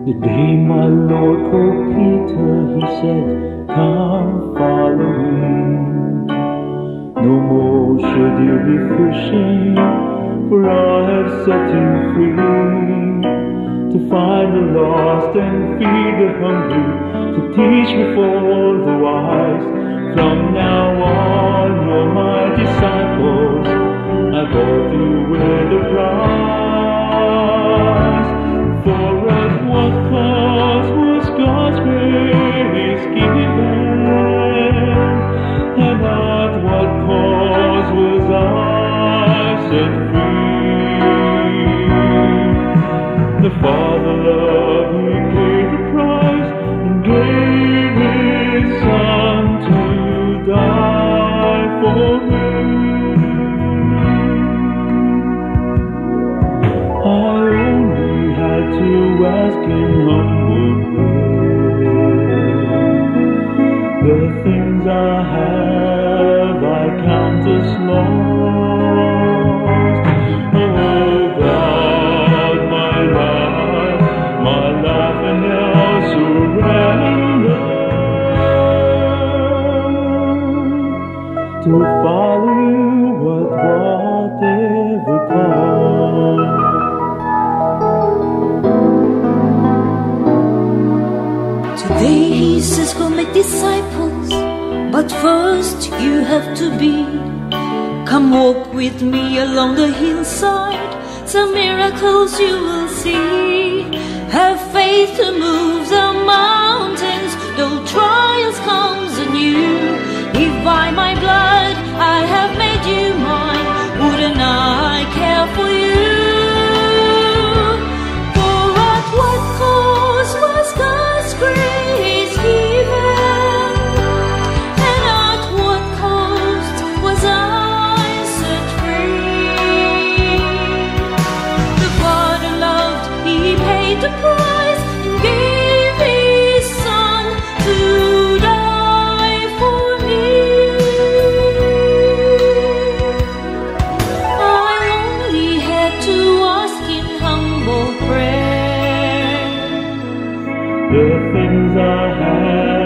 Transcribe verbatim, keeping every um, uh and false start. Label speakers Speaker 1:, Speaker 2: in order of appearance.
Speaker 1: The day my Lord called Peter, he said, "Come, follow me." No more should you be fishing, for I have set you free, to find the lost and feed the hungry, to teach before the wise. From now on, you're my disciples. I bought you with a price. For at what cost was God's grace given, and at what cost was I set free? The Father loved, He paid the price and gave His Son to die for me. I only had to ask in humble prayer. The things I have I count as lost. Oh God, my life, my life and now surrender to follow you at whatever cost.
Speaker 2: Today He says, go make disciples, but first you have to be. Come walk with me along the hillside, some miracles you will see. Have faith to move the mountains, though trials comes anew. If by my blood I have made you mine, wouldn't I care for you? For at what cost was God's grace given, and at what cost was I set free? The Father loved, He paid the price and gave His Son to die for me. I only had to ask in humble prayer.
Speaker 1: The things I have